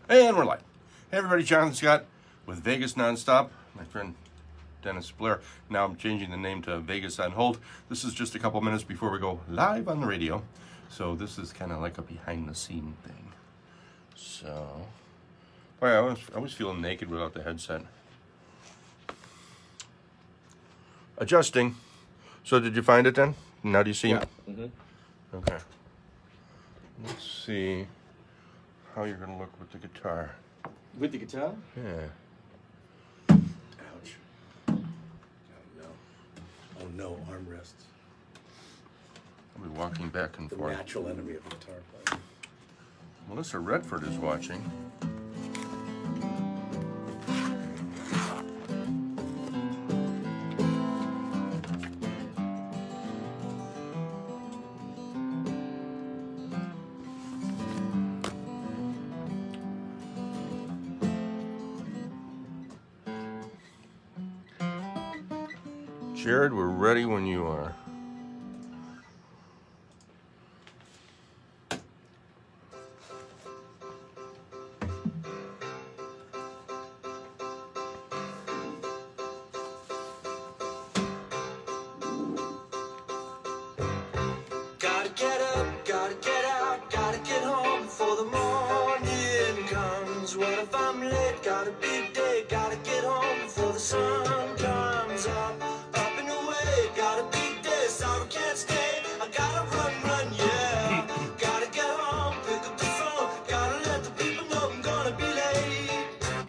And we're live. Hey everybody, Jonathan Scott with Vegas Nonstop. My friend Dennis Blair. Now I'm changing the name to Vegas on Hold. This is just a couple minutes before we go live on the radio. So this is kind of like a behind the scene thing. So, boy, I was feeling naked without the headset. Adjusting. So did you find it then? Now do you see? Yeah. Mm-hmm. Okay. Let's see how you're going to look with the guitar. With the guitar? Yeah. Ouch. Oh no. Oh no, armrests. I'll be walking back and The forth. natural enemy of a guitar player. Melissa Redford is watching. Jared, we're ready when you are. Gotta get up, gotta get out, gotta get home before the morning comes. What if I'm late? Got a big day, gotta get home before the sun comes up. Up and away, got a big day, sorry can't stay. I gotta run, yeah. Gotta get home, pick up the phone, gotta let the people know I'm gonna be late.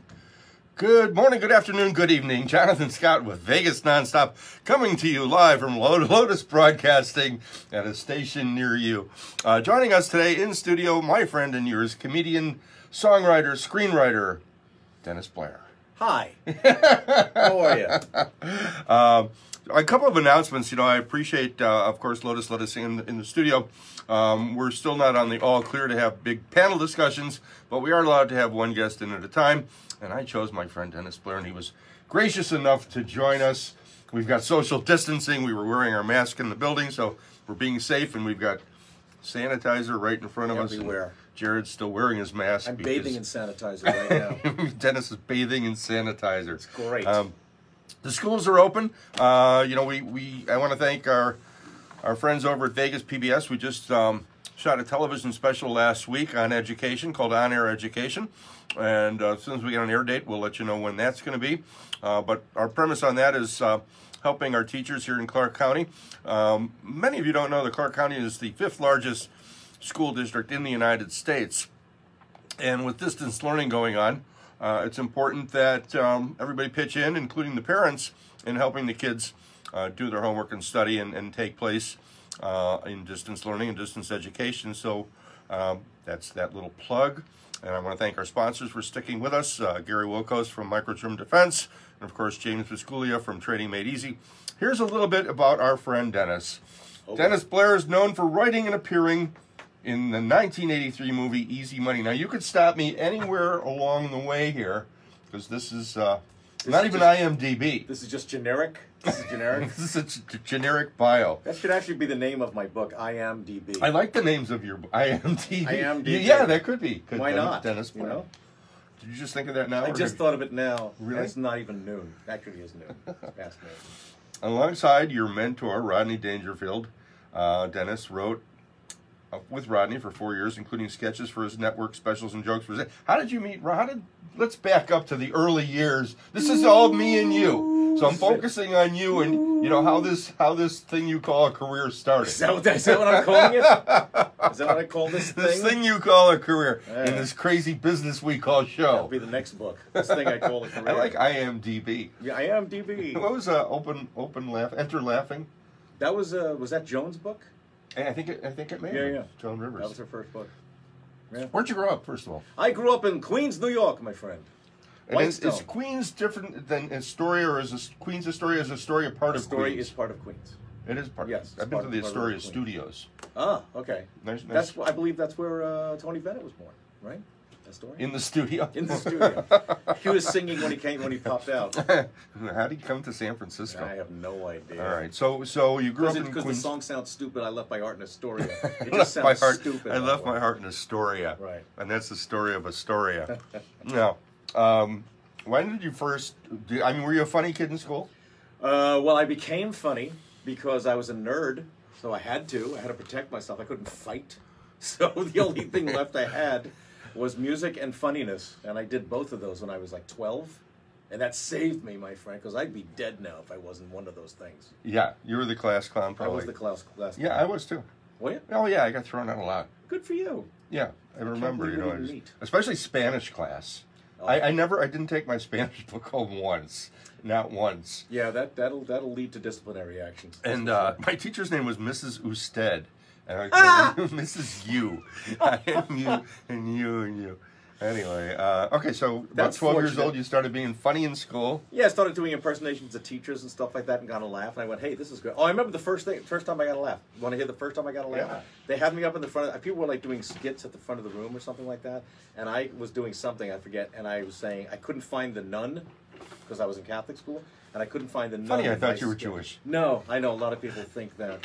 Good morning, good afternoon, good evening. Jonathan Scott with Vegas Nonstop, coming to you live from Lotus Broadcasting at a station near you. Joining us today in studio, my friend and yours, comedian, songwriter, screenwriter, Dennis Blair. Hi. How are you? A couple of announcements. I appreciate, of course, Lotus let us in the studio. We're still not on the all clear to have big panel discussions, but we are allowed to have one guest in at a time. And I chose my friend Dennis Blair, and he was gracious enough to join us. We've got social distancing. We were wearing our mask in the building, so we're being safe, and we've got sanitizer right in front of us. Everywhere. Jared's still wearing his mask. I'm bathing in sanitizer right now. Dennis is bathing in sanitizer. It's great. The schools are open. I want to thank our friends over at Vegas PBS. We just shot a television special last week on education called On Air Education. And as soon as we get an air date, we'll let you know when that's going to be. But our premise on that is helping our teachers here in Clark County. Many of you don't know that Clark County is the 5th largest school district in the United States. And with distance learning going on, it's important that everybody pitch in, including the parents, in helping the kids do their homework and study and take place in distance learning and distance education. So that's that little plug. And I want to thank our sponsors for sticking with us, Gary Wilkos from Microtrim Defense, and of course James Visculia from Trading Made Easy. Here's a little bit about our friend Dennis. Okay. Dennis Blair is known for writing and appearing in the 1983 movie Easy Money. Now, you could stop me anywhere along the way here, because this is not even IMDb. This is just generic. This is generic. This is a generic bio. That should actually be the name of my book, IMDb. I like the names of your IMDb. IMDb. Yeah, that could be. Why not? Dennis You Blair. know? Did you just think of that now? I just thought of it now. Really? And it's not even noon. Actually, it's noon. Past noon. Alongside your mentor, Rodney Dangerfield, Dennis wrote with Rodney for 4 years, including sketches for his network, specials, and jokes for his. How did you meet? Let's back up to the early years. This is all me and you, so I'm focusing on you and how this thing you call a career started. Is that what I'm calling it? Is that what I call this thing? This thing you call a career Yeah. in this crazy business we call show. That'll be the next book. This thing I call a career. I like IMDb. Yeah, IMDb. What was open laugh? Enter laughing. That was that Joan's book? I think it may. Yeah, have been yeah. Joan Rivers. That was her first book. Yeah. Where'd you grow up, first of all? I grew up in Queens, New York, my friend. And is Whitestone. Queens different than Astoria, or is Queens Astoria? Is Astoria part of Astoria Queens? is part of Queens. It is part. Yes, it's I've been part to the of Astoria Queens. Studios. Ah, okay. Nice. I believe that's where Tony Bennett was born, right? Astoria? In the studio. In the studio. He was singing when he popped out. How did he come to San Francisco? I have no idea. All right, so you grew up in Because the Queens. song sounds stupid. I left my heart in Astoria. It I just left my sounds heart. stupid. I left my heart in Astoria. Right. And that's the story of Astoria. Now, when did you first? Were you a funny kid in school? Well, I became funny because I was a nerd, so I had to protect myself. I couldn't fight, so the only thing left I had was music and funniness, and I did both of those when I was like 12, and that saved me, my friend, because I'd be dead now if I wasn't one of those things. Yeah, you were the class clown, probably. I was the class Yeah, I was too. Were you? Oh yeah, I got thrown out a lot. Good for you. Yeah, I remember. believe You know, we didn't meet. especially Spanish class. Oh. I didn't take my Spanish book home once, not once. Yeah, that'll lead to disciplinary actions. That's And for sure. my teacher's name was Mrs. Usted, and I called her Mrs. U, and you and you and you. Anyway, okay, so about That's 12 years fortunate. old, you started being funny in school. Yeah, I started doing impersonations of teachers and stuff like that and got a laugh. And I went, hey, this is good. Oh, I remember the first time I got a laugh. You want to hear the first time I got a laugh? Yeah. They had me up in the front. People were like doing skits at the front of the room or something like that. And I was doing something, I forget. And I was saying, I couldn't find the nun because I was in Catholic school. And I couldn't find the nun. Funny, I in my thought you were skit. Jewish. No, I know a lot of people think that.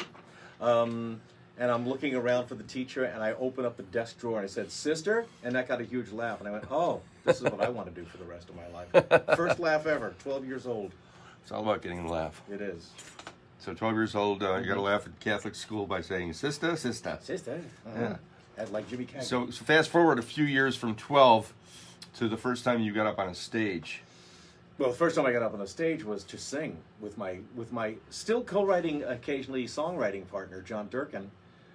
And I'm looking around for the teacher, and I open up the desk drawer, and I said, "Sister," and that got a huge laugh. And I went, "Oh, this is what I want to do for the rest of my life." First laugh ever, 12 years old. It's all about getting a laugh. It is. So 12 years old, you got a laugh at Catholic school by saying, sister, sister. Sister. Yeah. Like Jimmy Cagney. So fast forward a few years from 12 to the first time you got up on a stage. Well, the first time I got up on the stage was to sing with my still co-writing, occasionally songwriting partner, John Durkin.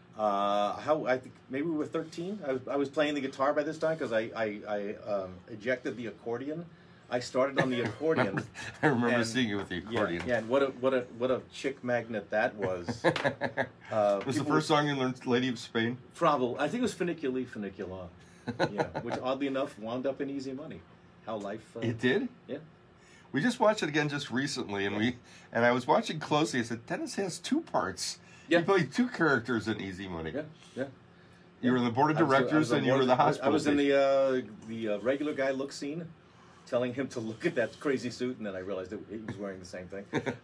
I think maybe we were 13. I was playing the guitar by this time because I ejected the accordion. I started on the accordion. I remember and- seeing you with the accordion. Yeah, and what a chick magnet that was. Was the first song you learned Lady of Spain? Probably, I think it was Funiculi Funicula. Yeah, which oddly enough wound up in Easy Money. How life. It did? Yeah. We just watched it again just recently, and I was watching closely. I said, Dennis has two parts. Yeah. He played two characters in Easy Money. Yeah. Yeah. You were in the board of directors and you were the hospital. I was in patient. the regular guy look scene, telling him to look at that crazy suit, and then I realized that he was wearing the same thing.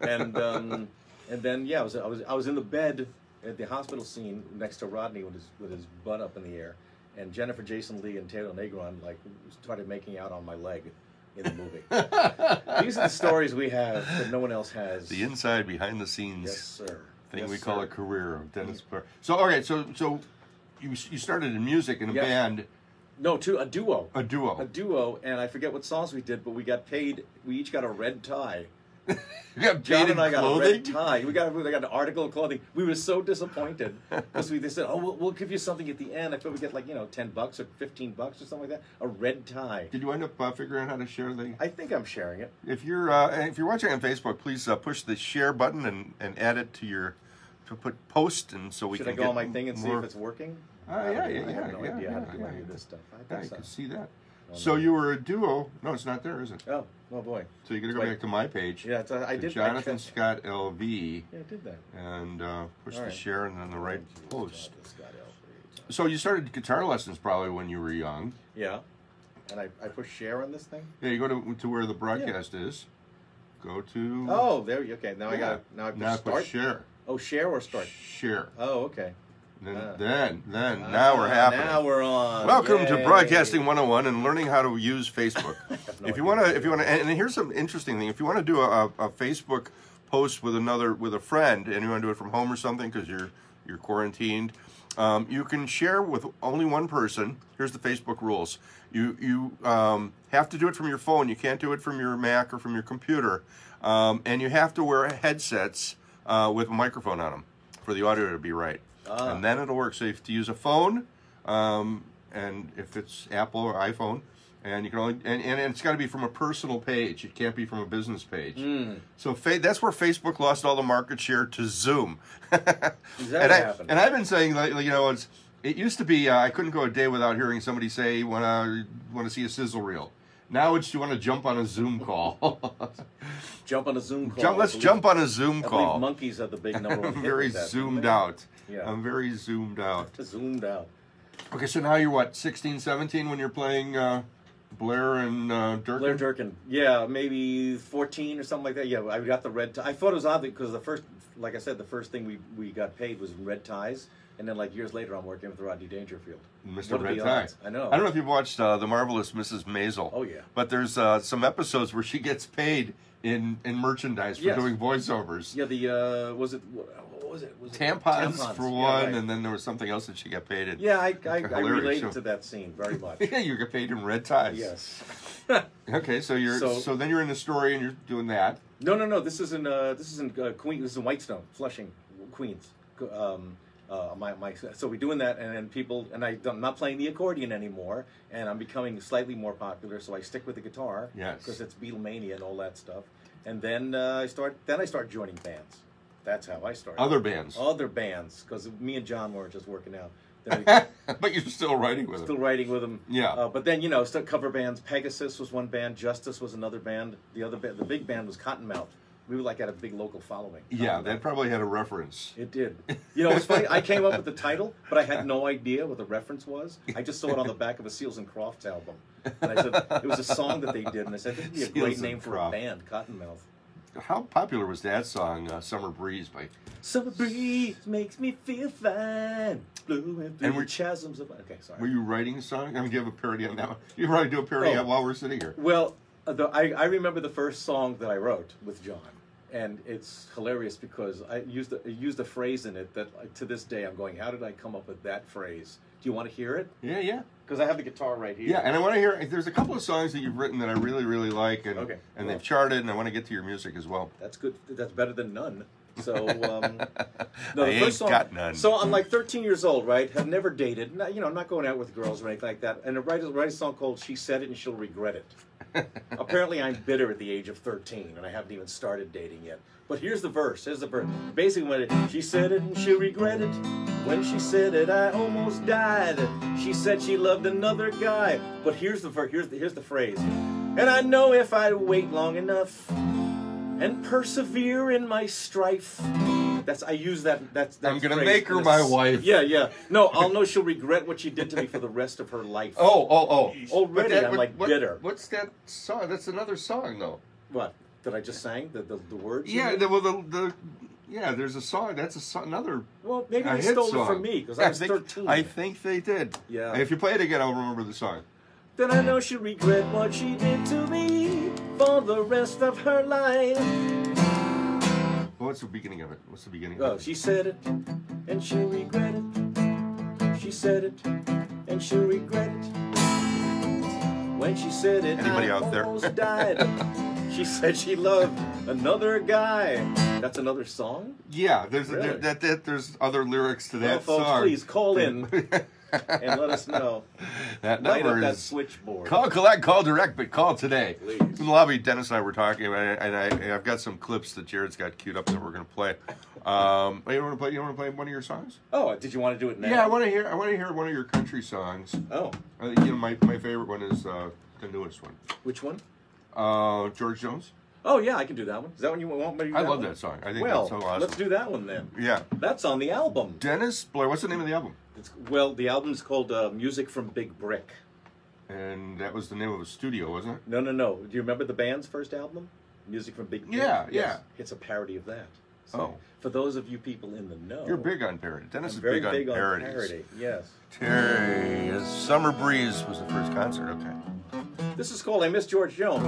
And then yeah, I was in the bed at the hospital scene next to Rodney with his butt up in the air, and Jennifer Jason Leigh and Taylor Negron like started making out on my leg in the movie. These are the stories we have that no one else has. The inside, behind the scenes Yes, sir. thing Yes, we call sir. a career of Dennis Blair. So, okay, so you started in music in a Yeah. band, No, a duo. a duo. A duo, and I forget what songs we did, but we got paid. We each got a red tie. You got John paid in and I got a clothing? red tie. We got an article of clothing. We were so disappointed because they said, "Oh, we'll give you something at the end." I thought we get like $10 or $15 or something like that. A red tie. Did you end up figuring out how to share the? I think I'm sharing it. If you're watching on Facebook, please push the share button and add it to put post, and so we Should can I go get on my thing and see more. if it's working? Yeah, I have no idea how to do any of this stuff. I Yeah, think you so. can see that. Oh, So no. you were a duo. No, it's not there, is it? Oh boy. So you got to go Wait. back to my page. Yeah, I to did. Jonathan I Scott LV, Yeah, I did that. and push All the right. share and then the right post. Jonathan Scott L. So you started guitar lessons probably when you were young. Yeah. And I push share on this thing. Yeah, you go to where the broadcast is. Go to. Oh, there you. Okay, now I Yeah. got. Now I push Now start. push share. Oh, share or start. Share. Oh, okay. Then now we're happening. Now we're on. Welcome to Yay. Broadcasting 101 and learning how to use Facebook. no if you idea. want to, and here's some interesting thing. If you want to do a Facebook post with a friend, and you want to do it from home or something because you're quarantined, you can share with only one person. Here's the Facebook rules. You have to do it from your phone. You can't do it from your Mac or from your computer, and you have to wear headsets with a microphone on them for the audio to be right. And then it'll work. So you have to use a phone, and if it's Apple or iPhone, and you can only and it's got to be from a personal page. It can't be from a business page. So that's where Facebook lost all the market share to Zoom. Is that what happened? And I've been saying, like, it used to be I couldn't go a day without hearing somebody say, "Want to see a sizzle reel." Now it's you want to jump on a Zoom call. Jump on a Zoom call. Let's jump on a Zoom I call. believe monkeys are the big number one. I'm hit very with that, zoomed didn't they? out. Yeah. I'm very zoomed out. Zoomed out. Okay, so now you're what, 16, 17 when you're playing Blair and Durkin? Blair Durkin. Yeah, maybe 14 or something like that. Yeah, I got the red tie. I thought it was odd because the first, like I said, the first thing we got paid was red ties. And then, like, years later, I'm working with Rodney Dangerfield. Mr. Red Tie. I know. I don't know if you've watched The Marvelous Mrs. Maisel. Oh, yeah. But there's some episodes where she gets paid in merchandise for doing voiceovers. Yeah, the, what was it? Was it tampons for one, right. And then there was something else that she got paid in. Yeah, I related to that scene very much. Yeah, you get paid in red ties. Yes. Okay, so so then you're in the story and you're doing that. No. This is in Queens. This is in Whitestone, Flushing, Queens. So we're doing that, and then people, and I'm not playing the accordion anymore, and I'm becoming slightly more popular. So I stick with the guitar, yes, because it's Beatlemania and all that stuff. And then I start joining bands. That's how I started. Other bands, because me and John weren't just working out. But you're still writing with them. Still writing with them. Yeah. But then still cover bands. Pegasus was one band. Justice was another band. The big band was Cottonmouth. We were like at a big local following. Yeah, that probably had a reference. It did. It's funny. I came up with the title, but I had no idea what the reference was. I just saw it on the back of a Seals and Crofts album, and I said it was a song that they did, and I said this would be a great name for a band, Cottonmouth. How popular was that song, "Summer Breeze" by? Summer breeze makes me feel fine, blowing through the chasms of. Okay, sorry. Were you writing a song? I mean, do you have a parody on that one? You probably do a parody while we're sitting here. Well, I remember the first song that I wrote with John, and it's hilarious because I used a phrase in it that to this day I'm going, how did I come up with that phrase? Do you want to hear it? Yeah. Because I have the guitar right here. Yeah, and I want to hear. There's a couple of songs that you've written that I really, really like, and they've charted, and I want to get to your music as well. That's good. That's better than none. So, I ain't got none. So I'm like 13 years old, right? Have never dated. Not going out with girls or anything like that. And I write a song called "She Said It and She'll Regret It." Apparently, I'm bitter at the age of 13, and I haven't even started dating yet. But here's the verse. Basically, when she said it and she'll regret it. When she said it, I almost died. She said she loved another guy. But here's the phrase. And I know if I wait long enough and persevere in my strife. I use that. I'm gonna make her my wife. Yeah. No, I'll know she'll regret what she did to me for the rest of her life. Oh. Already, I'm bitter. What's that song? That's another song, though. What? That I just sang? The words? Yeah, there's a song. That's another. Well, maybe they stole it from me because I was 13. I think they did. Yeah. If you play it again, I'll remember the song. Then I know she'll regret what she did to me for the rest of her life. Well, what's the beginning of it? Oh, she said it, and she'll regret it. She said it, and she'll regret it. When she said it, anybody I out there? almost died. She said she loved another guy. That's another song? Yeah, there's other lyrics to that folks, song. Please call in and let us know. That Light number up that is switchboard. Call direct, but call today. Please. In the lobby, Dennis and I were talking, and I've got some clips that Jared's got queued up that we're going to play. You want to play one of your songs? Oh, did you want to do it now? Yeah, I want to hear one of your country songs. Oh, my favorite one is the newest one. Which one? George Jones. Oh yeah, I can do that one. Is that one you want me to do? I love that song. I think that's so awesome. Let's do that one then. Yeah. That's on the album. Dennis Blair. What's the name of the album? The album's called Music from Big Brick. And that was the name of a studio, wasn't it? No. Do you remember the band's first album? Music from Big Brick? Yeah. It's a parody of that. So, for those of you people in the know. You're big on parody. Dennis is very big on parodies. Parody, yes. Terry, Summer Breeze was the first concert, okay. This is called I Miss George Jones.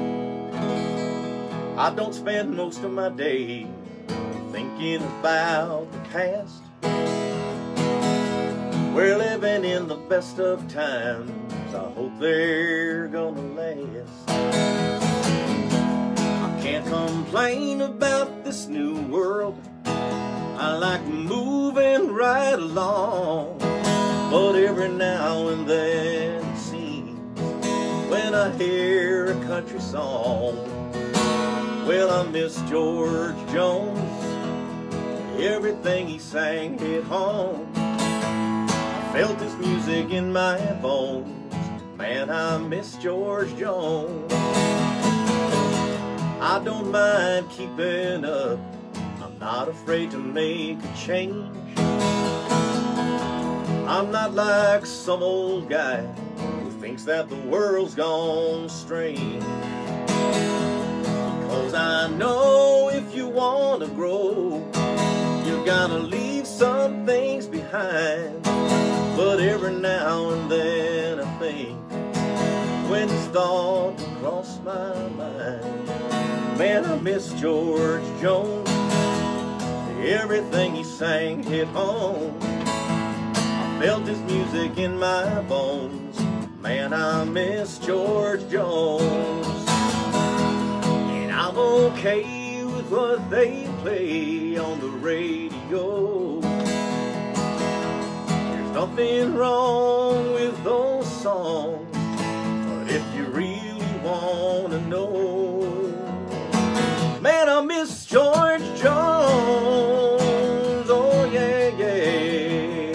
I don't spend most of my day thinking about the past. We're living in the best of times. I hope they're gonna last. I can't complain about this new world. I like moving right along. But every now and then it seems when I hear a country song, well, I miss George Jones. Everything he sang hit home. I felt his music in my bones. Man, I miss George Jones. I don't mind keeping up. I'm not afraid to make a change. I'm not like some old guy who thinks that the world's gone strange. Because I know if you want to grow, you gotta leave some things behind. But every now and then I think, when this thought crossed my mind, man, I miss George Jones. Everything he sang hit home. I felt his music in my bones. Man, I miss George Jones. And I'm okay with what they play on the radio. There's nothing wrong with those songs, but if you really want to know, man, I miss George Jones. Oh yeah, yeah.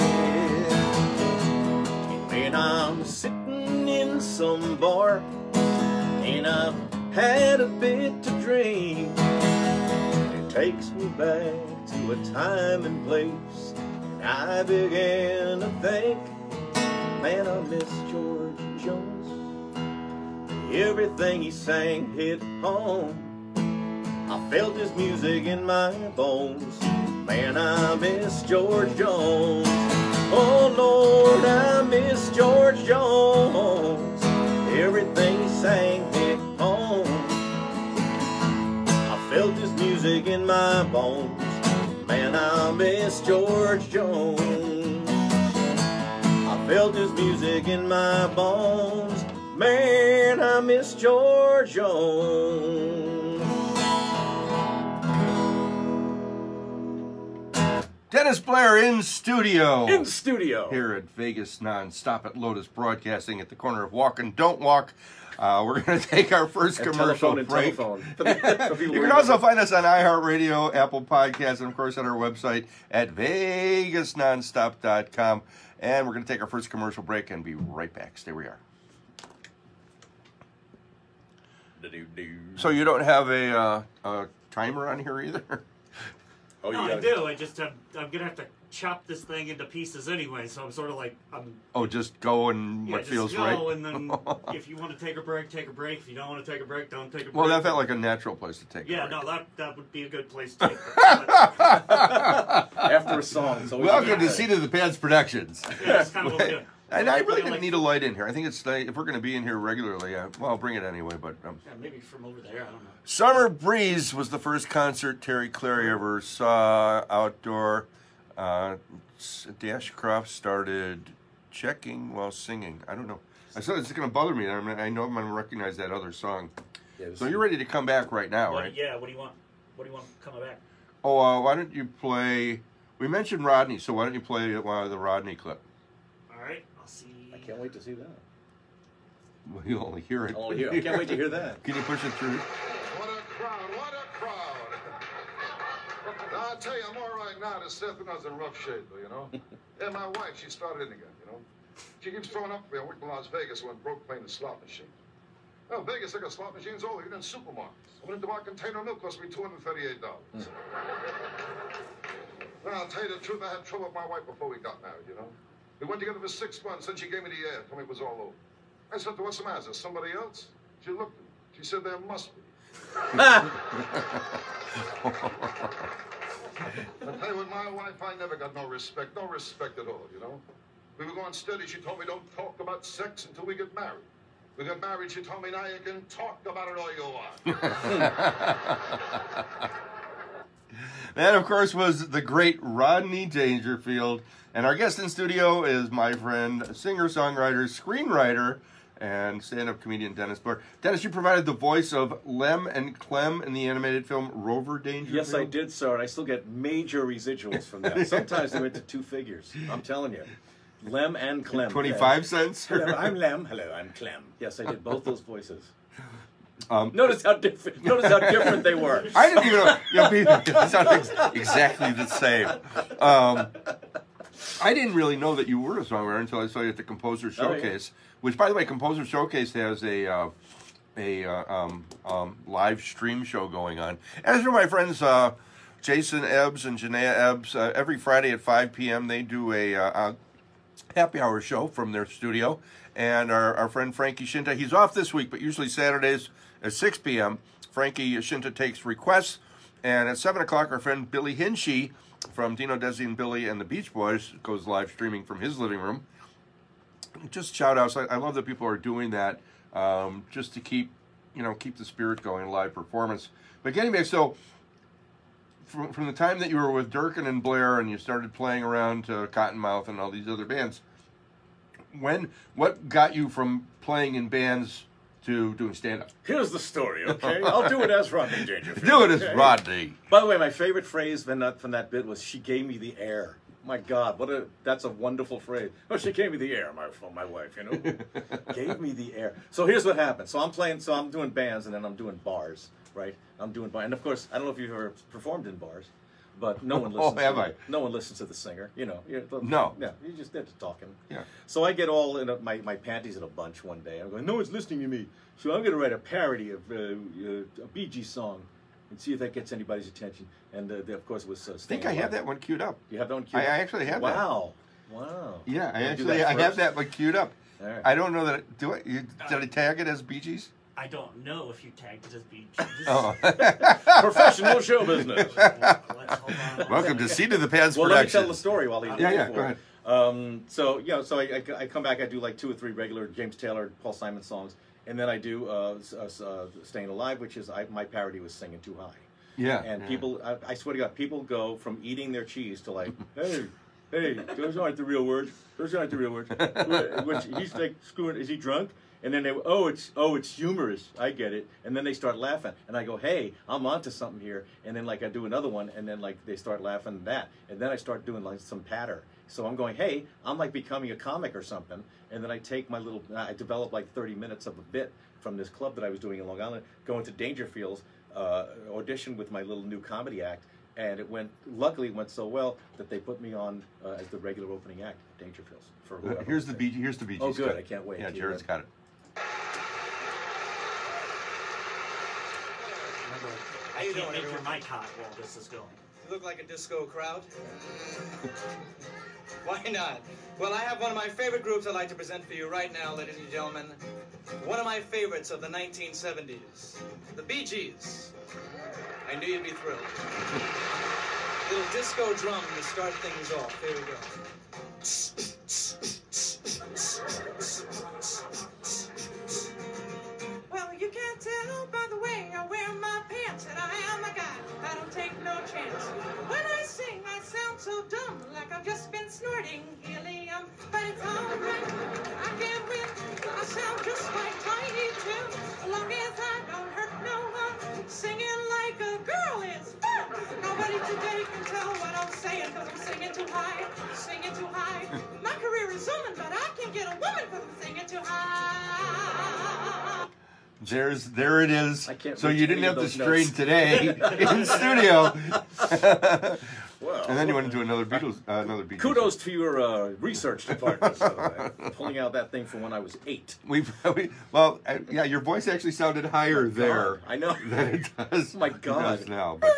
Man, I'm sitting in some bar and I've had a bit to drink. It takes me back to a time and place, and I began to think, man, I miss George Jones. Everything he sang hit home. I felt his music in my bones. Man, I miss George Jones. Oh Lord, I miss George Jones. Everything he sang hit home. I felt his music in my bones. Man, I miss George Jones. I felt his music in my bones. Man, I miss George Jones. Dennis Blair in studio. In studio. Here at Vegas Nonstop at Lotus Broadcasting at the corner of Walk and Don't Walk. We're going to take our first commercial break. Telephone. You can also find us on iHeartRadio, Apple Podcasts, and of course on our website at vegasnonstop.com. And we're going to take our first commercial break and be right back. Stay where you are. So you don't have a timer on here either? Oh, No, I do. I'm gonna have to chop this thing into pieces anyway. So I'm sort of like Just go and what just feels go, right. And then if you want to take a break, take a break. If you don't want to take a break, don't take a break. Well, that felt like a natural place to take. Yeah, a break. no, that would be a good place to take. After a song. It's always Welcome to good. Seat of the Pants Productions. Yeah, that's kind of what we're doing. And I really Yeah, didn't need a light in here. I think it's if we're going to be in here regularly, well, I'll bring it anyway. But Yeah, maybe from over there. I don't know. Summer Breeze was the first concert Terry Clary ever saw outdoor. Ashcroft started checking while singing. I don't know. I said it's going to bother me. I know I'm going to recognize that other song. Yeah, So you're ready to come back right now, right? Yeah. What do you want? What do you want coming back? Oh, why don't you play? We mentioned Rodney, so why don't you play the Rodney clip? All right. I'll see. I can't wait to see that. Well, you'll only hear it. Oh, yeah. I can't wait to hear that. Can you push it through? What a crowd, what a crowd. Now, I'll tell you, I'm all right now. This afternoon's in rough shape, you know. And my wife, she started in again, you know. She keeps throwing up me. I worked in Las Vegas when broke playing the slot machine. Well, Vegas, they got slot machines all even in supermarkets. I went into my container of milk, cost me $238. Well, I'll tell you the truth, I had trouble with my wife before we got married, you know. We went together for 6 months, then she gave me the air, told me it was all over. I said to her, what's the matter? Is there somebody else? She looked at me. She said, there must be. I tell you what, my wife, I never got no respect at all, you know. We were going steady. She told me don't talk about sex until we get married. We got married. She told me now you can talk about it all you want. That, of course, was the great Rodney Dangerfield. And our guest in studio is my friend, singer-songwriter, screenwriter, and stand-up comedian Dennis Blair. Dennis, you provided the voice of Lem and Clem in the animated film Rover Dangerfield. Yes, I did, sir, and I still get major residuals from that. Sometimes they went to 2 figures. I'm telling you. Lem and Clem. 25 cents? Hello, I'm Lem. Hello, I'm Clem. Yes, I did both those voices. Notice how different they were. I didn't even know. They sound exactly the same. I didn't really know that you were a songwriter until I saw you at the Composer Showcase. Oh, yeah. Which, by the way, Composer Showcase has a live stream show going on. As for my friends Jason Ebbs and Janaea Ebbs, every Friday at 5 p.m. they do a happy hour show from their studio. And our friend Frankie Shinta, he's off this week, but usually Saturdays at 6 p.m., Frankie Shinta takes requests. And at 7 o'clock, our friend Billy Hinsche from Dino, Desi, and Billy and the Beach Boys goes live streaming from his living room. Just shout outs. I love that people are doing that just to keep the spirit going, live performance. But anyway, so from the time that you were with Durkin and Blair and you started playing around Cottonmouth and all these other bands, what got you from playing in bands to doing stand-up? Here's the story, okay? I'll do it as Rodney Dangerfield. Do it as okay? Rodney. By the way, my favorite phrase from that bit was, "She gave me the air." My God, that's a wonderful phrase. Oh, she gave me the air, my wife, you know? Gave me the air. So here's what happened. So I'm doing bands, and then I'm doing bars, right? And of course, I don't know if you've ever performed in bars, but no one listens. No one listens to the singer, you know. No. Yeah, you just get to talking. Yeah. So I get all in my panties in a bunch one day. I'm going, no one's listening to me. So I'm going to write a parody of a Bee Gees song and see if that gets anybody's attention. And of course, it was. I think I have that one queued up. You have that one queued I up? actually have that. Wow. Yeah, I have have that one queued up. All right. I don't know that. Did I tag it as Bee Gees? I don't know if you tagged it as Bee Gees. Oh. Professional show business. Let's hold on. Welcome to Seat of the Pants Well, let me production. tell the story while he. Yeah, go ahead. So I come back. I do like 2 or 3 regular James Taylor, Paul Simon songs, and then I do "Staying Alive," which is my parody was "Singing Too High." Yeah. And people, I swear to God, people go from eating their cheese to like, hey, those aren't the real words. Those aren't the real words. Which he's like screwing. Is he drunk? And then they, it's humorous. I get it. And then they start laughing, and I go, hey, I'm onto something here. And then like I do another one, and then like they start laughing at that, and then I start doing like some patter. So I'm going, hey, I'm like becoming a comic or something. And then I take I develop like 30 minutes of a bit from this club that I was doing in Long Island, go into Dangerfields, audition with my little new comedy act, and luckily it went so well that they put me on as the regular opening act at Dangerfields for whoever. Here's the Bee Gees. Oh, good! cut. I can't wait. Yeah, Jared's got it. I can't make your mic hot while this is going. You look like a disco crowd. Why not? Well, I have one of my favorite groups I'd like to present for you right now, ladies and gentlemen. One of my favorites of the 1970s, the Bee Gees. I knew you'd be thrilled. Little disco drum to start things off. Here we go. Well, you can't tell by the way I wear my pants that I am a guy. I don't take no chance. When I sing, I sound so dumb, like I've just been snorting helium. But it's alright, I can't win. I sound just like Tiny Tim, as long as I don't hurt no one. Singing like a girl is fun. Nobody today can tell what I'm saying, cause I'm singing too high, singing too high. My career is zooming, but I can get a woman cause I'm singing too high. There it is. I can't So reach you didn't any have of to those strain notes. today in studio. Well, And then you went into another Beatles, another Bee Gees. Kudos to your research department, by the way. Pulling out that thing from when I was 8. Yeah, your voice actually sounded higher there I know. than it does. My God. It does now. But,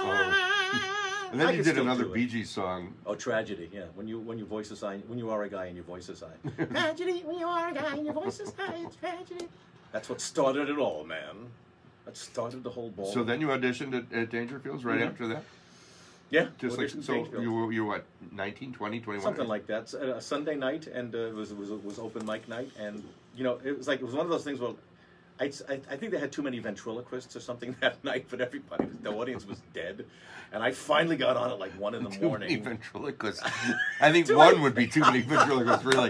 and then I you can did still another do it. Bee Gees song. Oh, tragedy! Yeah, when you voice a sign, when you are a guy and your voice is high. Tragedy, when you are a guy and your voice is high, it's tragedy. That's what started it all, man. That started the whole ball. So then you auditioned at Dangerfields right Mhm. after that? yeah, Just like, auditioned so Dangerfield. you were what, 19, 20, 21? Something like that. A Sunday night, and it was open mic night, and it was one of those things where I think they had too many ventriloquists or something that night, but the audience was dead, and I finally got on at like 1 in the Too many morning. ventriloquists. I think one would be too many ventriloquists, really.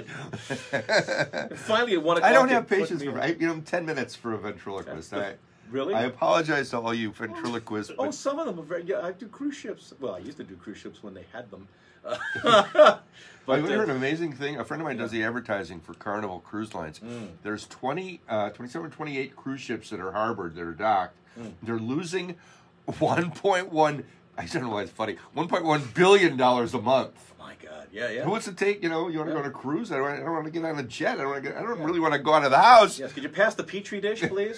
Finally at 1 o'clock. I don't they have put patience me for on- 10 minutes for a ventriloquist. Really? I apologize to all you ventriloquists. Oh, But some of them are very. Yeah, I do cruise ships. Well, I used to do cruise ships when they had them. I heard an amazing thing. A friend of mine does the advertising for Carnival Cruise Lines. There's 27, 28 cruise ships that are harbored, that are docked. They're losing 1.1, I don't know why it's funny, $1.1 billion a month. Oh my God! Yeah. Who wants to take, you want to go on a cruise? I don't want to get on a jet. I don't really want to go out of the house. Yes. Could you pass the Petri dish, please?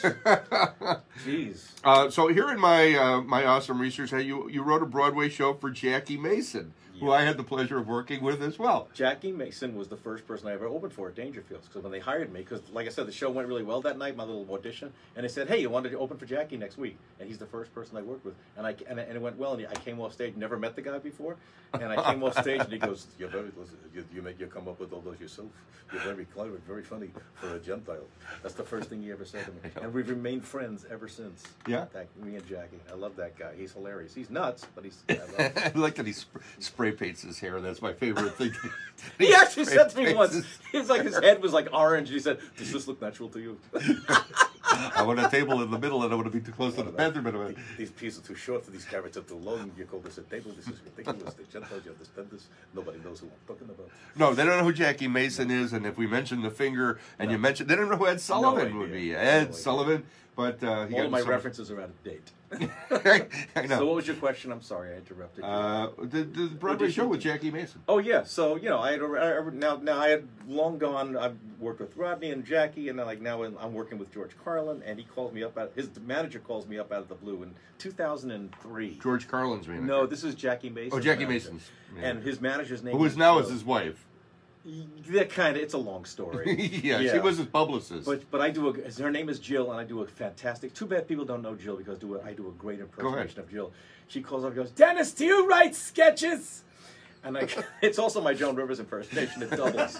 Jeez. So here in my my awesome research, you wrote a Broadway show for Jackie Mason. who I had the pleasure of working with as well. Jackie Mason was the first person I ever opened for at Dangerfields, because when they hired me, because like I said, the show went really well that night, my little audition, and they said, hey, you wanted to open for Jackie next week, and he's the first person I worked with, and it went well, and I came off stage, never met the guy before, and I came off stage, and he goes, you come up with all those yourself, you're very clever, very funny for a Gentile. That's the first thing he ever said to me, and we've remained friends ever since. Yeah? Me and Jackie, I love that guy, he's hilarious, he's nuts, but I love him. I like that he spray paints his hair. That's my favorite thing. He actually said to me once, he's like, his head was like orange. He said, does this look natural to you? I want a table in the middle, and I want to be too close to the bathroom. These pieces are too short, these carrots are too long. You call this a table? This is ridiculous. The Gentiles, you understand this? Nobody knows who I'm talking about. No, they don't know who Jackie Mason is, and if we mention the finger, and you mention, they don't know who Ed Sullivan would be. Ed Sullivan, but all of my references are out of date. I know. So what was your question? I'm sorry, I interrupted you. The Broadway show with Jackie Mason. Oh yeah, so I had now I had long gone. I've worked with Rodney and Jackie, and now I'm working with George Carlin, and he called me up. His manager calls me up out of the blue in 2003. George Carlin's manager. No, this is Jackie Mason. Oh, Jackie Mason's. Yeah. And his manager's name, who is now is his wife. It's a long story. yeah, she was his publicist. But I do her name is Jill, and I do a fantastic. Too bad people don't know Jill, because I do a great impersonation of Jill. She calls up and goes, Dennis, do you write sketches? And it's also my Joan Rivers impersonation. It doubles.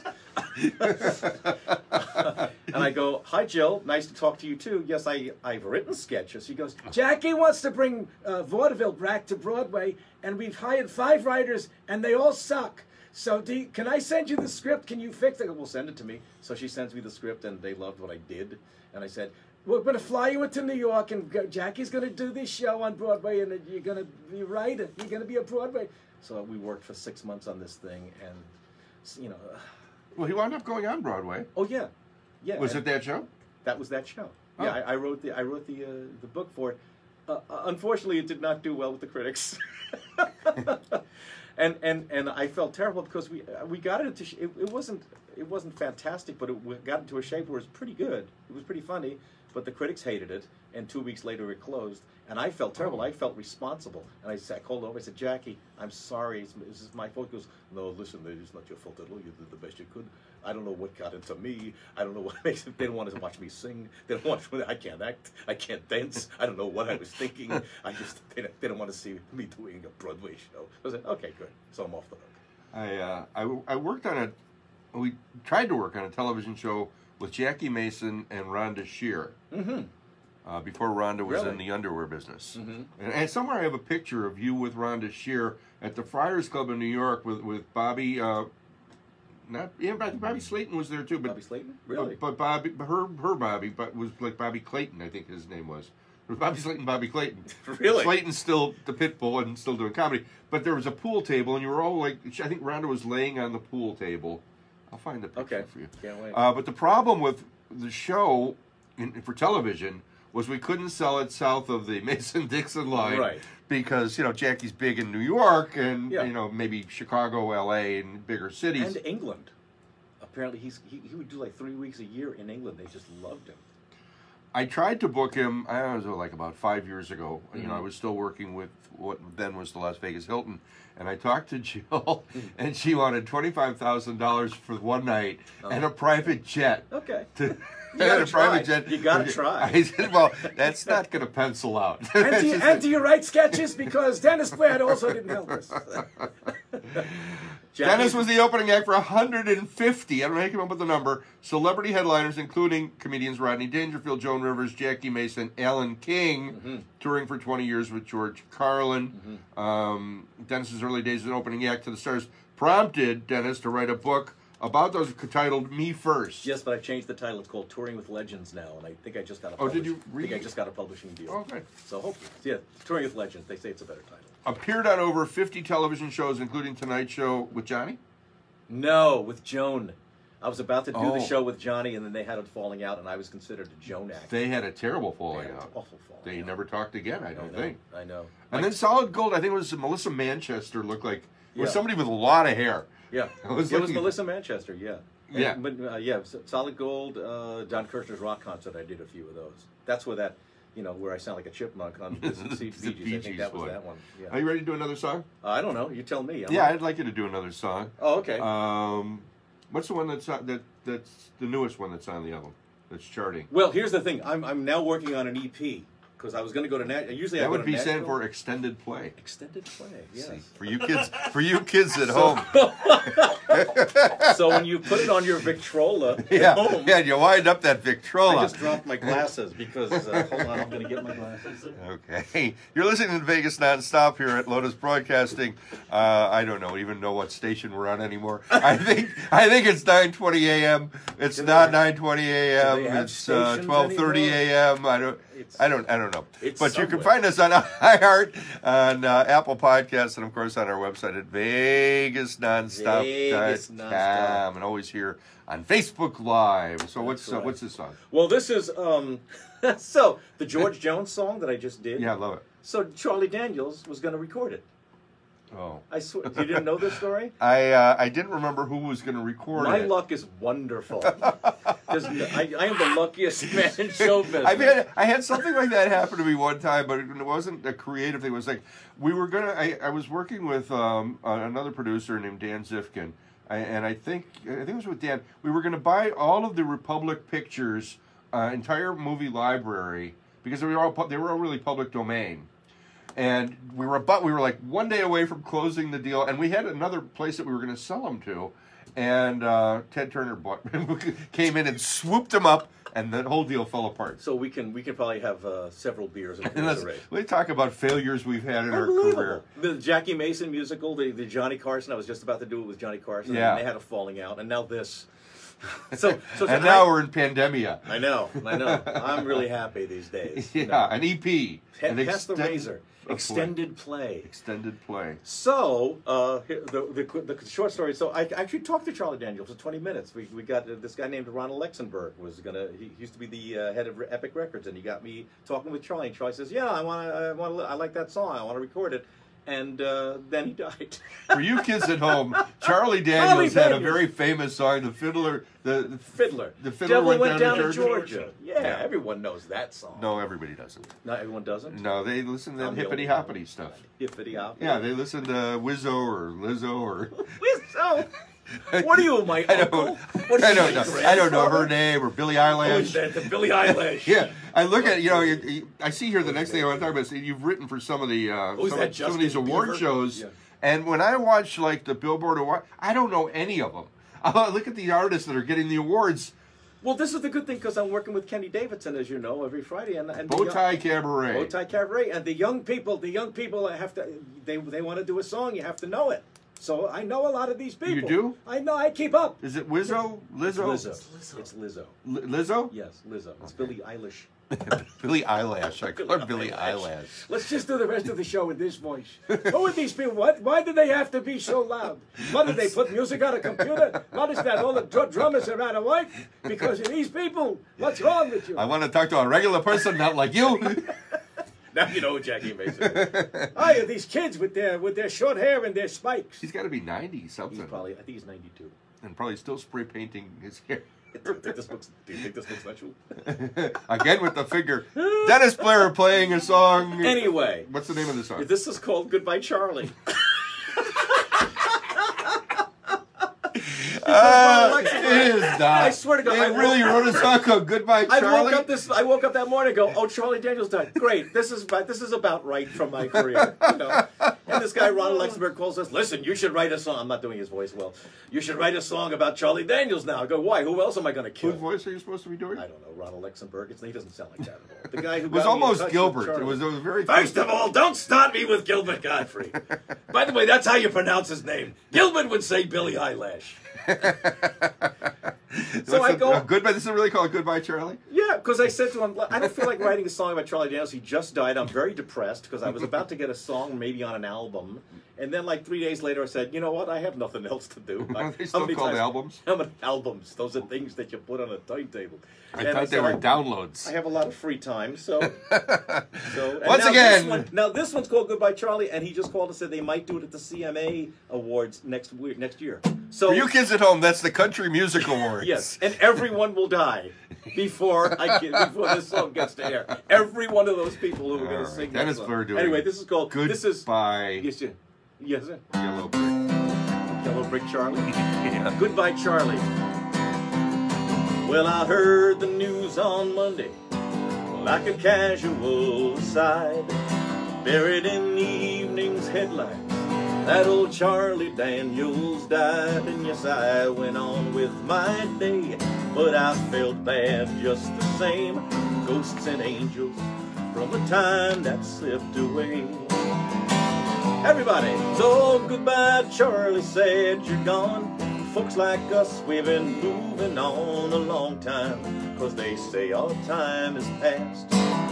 And I go, hi Jill, nice to talk to you too. Yes, I've written sketches. She goes, Jackie wants to bring vaudeville back to Broadway, and we've hired 5 writers, and they all suck. So can I send you the script? Can you fix it? Well, send it to me. So she sends me the script, and they loved what I did. And I said, we're going to fly you into New York, and Jackie's going to do this show on Broadway, and you're going to be writer. You're going to be a Broadway. So we worked for 6 months on this thing, and, Well, he wound up going on Broadway. Oh, yeah. Yeah. Was it that show? That was that show. Oh. Yeah, I wrote the book for it. Unfortunately, it did not do well with the critics. And I felt terrible, because we got it into it wasn't fantastic, but it got into a shape where it was pretty good. It was pretty funny, but the critics hated it, and 2 weeks later it closed, and I felt terrible. I felt responsible, and I called over. I said, Jackie, I'm sorry. This is my fault. He goes, no, listen, it's not your fault at all. You did the best you could. I don't know what got into me. I don't know what makes it. They don't want to watch me sing. They don't want. I can't act. I can't dance. I don't know what I was thinking. They don't want to see me doing a Broadway show. I said, okay, good. So I'm off the hook. I worked on we tried to work on a television show with Jackie Mason and Rhonda Shear. Mm-hmm. Before Rhonda was in the underwear business. Mm-hmm. And somewhere I have a picture of you with Rhonda Shear at the Friars Club in New York with Bobby. Bobby Slayton was there too. But Bobby Slayton, really? But Bobby, her Bobby, but was like Bobby Clayton, I think his name was. It was Bobby Slayton, Bobby Clayton. Really? Slayton's still the pit bull and still doing comedy. But there was a pool table, and you were all like, I think Rhonda was laying on the pool table. I'll find the picture for you. Can't wait. But the problem with the show for television was we couldn't sell it south of the Mason-Dixon line. Right. Because, Jackie's big in New York and, maybe Chicago, L.A., and bigger cities. And England. Apparently, he would do like 3 weeks a year in England. They just loved him. I tried to book him, I don't know, like about 5 years ago. Mm-hmm. I was still working with what then was the Las Vegas Hilton. And I talked to Jill, and she wanted $25,000 for one night and a private jet. Okay. You gotta try. I said, well, that's not going to pencil out. And do you write sketches? Because Dennis Quaid also didn't help us. Dennis was the opening act for 150, I don't know how you came up with the number, celebrity headliners, including comedians Rodney Dangerfield, Joan Rivers, Jackie Mason, Alan King, touring for 20 years with George Carlin. Dennis's early days as an opening act to the stars prompted Dennis to write a book about those titled Me First. Yes, but I've changed the title. It's called Touring with Legends now, and I think I just got a I just got a publishing deal. Okay. So hopefully, yeah, Touring with Legends. They say it's a better title. Appeared on over 50 television shows, including Tonight Show with Johnny? No, with Joan. I was about to do the show with Johnny, and then they had a falling out, and I was considered a Joan actor. They had a terrible falling out. Awful falling They out. never talked again, I don't think. I know. And then Solid Gold, I think it was Melissa Manchester, looked like was somebody with a lot of hair. Yeah, it was Melissa Manchester, yeah. Yeah. Solid Gold, Don Kirshner's rock concert, I did a few of those. That's where that you know, where I sound like a chipmunk on the Bee Gees. I think that was one. that one. Yeah. Are you ready to do another song? I don't know. You tell me. Yeah, I'd like you to do another song. Oh, okay. What's the one that's that's the newest one that's on the album? That's charting. Well, here's the thing. I'm now working on an EP because I was going to go to usually That I go would to be Nashville. sent for extended play. Extended play. Yes. See, for you kids at home. So when you put it on your Victrola at Yeah, home, yeah, you wind up that Victrola. I just dropped my glasses because hold on, I'm going to get my glasses. Okay, you're listening to Vegas Nonstop here at Lotus Broadcasting. I don't even know what station we're on anymore. I think it's 9:20 a.m. It's not 9:20 a.m. do they have It's stations 12:30 a.m. I don't know. It's But you can somewhere. find us on iHeart, on Apple Podcasts, and of course on our website at VegasNonstop.com, and always here on Facebook Live. So what's this song? Well, this is so the George Jones song that I just did. Yeah, I love it. So Charlie Daniels was going to record it. Oh, I swear, you didn't know this story? I didn't remember who was going to record My it. luck is wonderful. 'Cause I am the luckiest man in show business. I had something like that happen to me one time, but it wasn't a creative thing. It was like we were I was working with another producer named Dan Zifkin, and I think it was with Dan. We were going to buy all of the Republic Pictures entire movie library because they were all really public domain. And we were like one day away from closing the deal, and we had another place that we were going to sell them to, and Ted Turner came in and swooped them up, and the whole deal fell apart. So we can probably have several beers in And Cruiser. let's talk about failures we've had in our career. Unbelievable. The Jackie Mason musical, the Johnny Carson. I was just about to do it with Johnny Carson. Yeah. And they had a falling out, and now this. So And now we're in pandemia. I know. I'm really happy these days. Yeah, You know. an EP. Pass the razor. Extended play. Extended play. So, the short story. So, I actually talked to Charlie Daniels for 20 minutes. We got this guy named Ronald Lexenberg he used to be the head of Epic Records, and he got me talking with Charlie. And Charlie says, "Yeah, I like that song. I want to record it." And then he died. For you kids at home, Charlie Daniels had a Daniels. very famous song, "The Fiddler." The Fiddler. The Fiddler Devil went down to Georgia. Yeah, everyone knows that song. No, everybody doesn't. Not everyone doesn't. No, they listen to I'm the hippity only hoppity stuff. Hippity hoppity. Yeah, they listen to Wizzo or Lizzo or. Wizzo. What are you, my uncle? What are I you, don't my know. I don't know her grandfather? name or Billie Oh, Eilish. the Billie Eilish. Yeah, I look at I see here the next thing I want to talk about is you've written for some of the Who's some that, of these Justin award Bieber? shows, Yeah. and when I watch like the Billboard Award, I don't know any of them. I look at the artists that are getting the awards. Well, this is the good thing because I'm working with Kenny Davidson, as you know, every Friday, and Bowtie Cabaret. Bowtie Cabaret, and the young people have to they want to do a song, you have to know it. So I know a lot of these people. You do? I know. I keep up. Is it Wizzo? Lizzo? Lizzo. It's Lizzo. Lizzo? Yes, Lizzo. It's Billie Eilish. Billie Eyelash. I call her Billie Eyelash. Let's just do the rest of the show with this voice. Who are these people? Why do they have to be so loud? Why did they put music on a computer? What is that? All the drummers are out of work because of these people. What's wrong with you? I want to talk to a regular person, not like you. Now you know who Jackie Mason is. Oh, these kids with their short hair and their spikes. He's got to be 90 something. I think he's 92. And probably still spray painting his hair. Do you think this looks natural? Again with the figure. Dennis Blair playing a song. Anyway. What's the name of the song? This is called Goodbye Charlie. It is not. I swear to God, They really wrote a song called Goodbye Charlie. I woke up that morning and go, oh, Charlie Daniels died. Great. This is about right from my career. You know? And this guy, Ronald Lexenberg, calls us, listen, you should write a song. I'm not doing his voice well. You should write a song about Charlie Daniels now. I go, why? Who else am I going to kill? Whose voice are you supposed to be doing? I don't know. Ronald Lexenberg. He doesn't sound like that at all. The guy who It was got me in almost touch with Gilbert. Charlie. It was very. First of all, don't start me with Gilbert Godfrey. By the way, that's how you pronounce his name. Gilbert would say Billie Eyelash. So I go, Goodbye. This is really called Goodbye Charlie. yeah, because I said to him, I don't feel like writing a song about Charlie Daniels. He just died. I'm very depressed because I was about to get a song maybe on an album. And then like 3 days later I said, you know what? I have nothing else to do. Are they still called albums? How many albums? Those are things that you put on a timetable. I thought they were downloads. I have a lot of free time, so. Once again. Now this one's called Goodbye Charlie, and he just called and said they might do it at the CMA Awards next year. So For you kids at home, that's the Country Music Awards. yes, and everyone will die. before this song gets to air. Every one of those people who are going to sing that Dennis song. Blair doing Anyway, this is called Goodbye. Yes, sir. Yes, sir. Yellow Brick. Yellow Brick Charlie. Yeah. Goodbye, Charlie. Well, I heard the news on Monday, like a casual aside, buried in the evening's headlines, that old Charlie Daniels died. And yes, I went on with my day, but I felt bad just the same. Ghosts and angels from a time that slipped away. Everybody, so goodbye, Charlie, said you're gone. Folks like us, we've been moving on a long time, 'cause they say our time is past.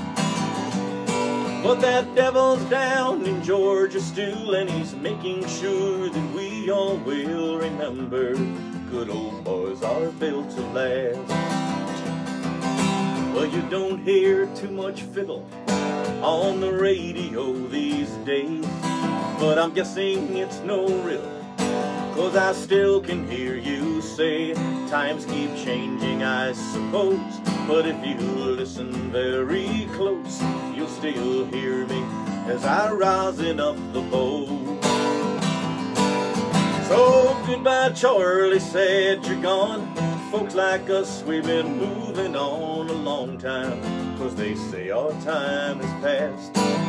But that devil's down in Georgia still, and he's making sure that we all will remember good old boys are built to last. Well, you don't hear too much fiddle on the radio these days, but I'm guessing it's no riddle, 'cause I still can hear you say, times keep changing, I suppose, but if you listen very close, you'll still hear me as I rosin up the bow. So goodbye, Charlie, said you're gone. Folks like us, we've been moving on a long time, 'cause they say our time is past.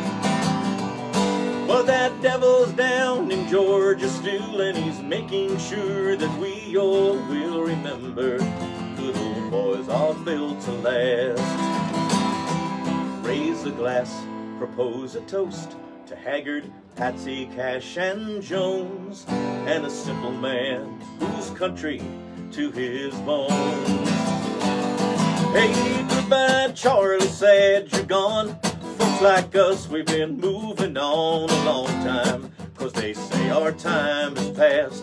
But that devil's down in Georgia still, and he's making sure that we all will remember good old boys are built to last. Raise a glass, propose a toast to Haggard, Patsy, Cash, and Jones, and a simple man whose country to his bones. Hey, goodbye, Charlie, said you're gone. Folks like us, we've been moving on a long time, 'cause they say our time is past.